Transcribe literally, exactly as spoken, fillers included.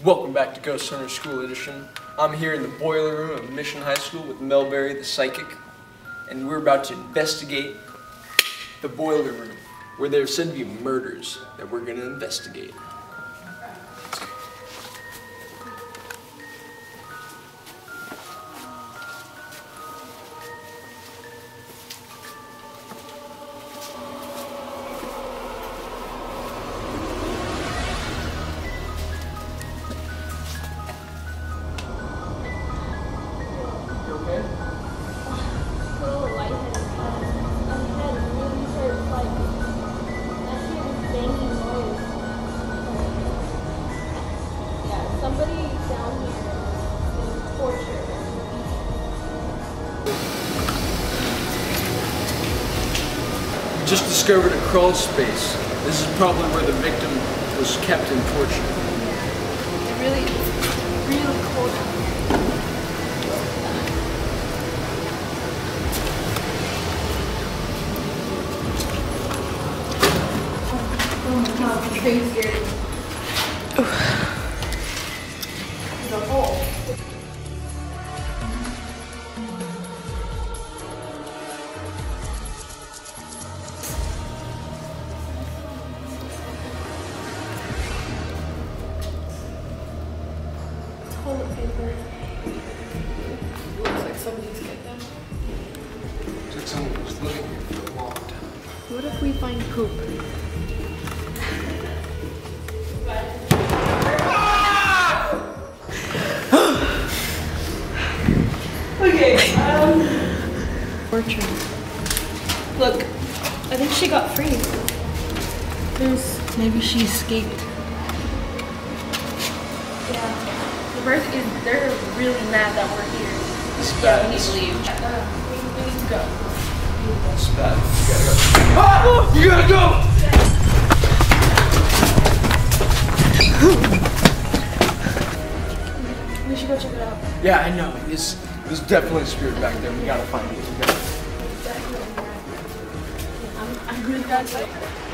Welcome back to Ghost Hunter School Edition. I'm here in the boiler room of Mission High School with Melberry the Psychic, and we're about to investigate the boiler room, where there are said to be murders that we're going to investigate. Just discovered a crawl space. This is probably where the victim was kept and tortured. It really, it's really cold out here. Oh my god, I'm so scared. There's a hole. Toilet paper. Looks like somebody's get them. Looks like someone was living here for a long time. What if we find poop? Okay, um... Fortune. Look, I think she got free. There's... Maybe she escaped. Yeah. The birth is... They're really mad that we're here. It's Yeah, bad. we need to leave. Uh, we, we need to go. It's bad. You gotta go. Ah! You gotta go! We should go check it out. Yeah, I know. It's, there's definitely a spirit back there. We gotta find it. We gotta... I'm, I'm really glad.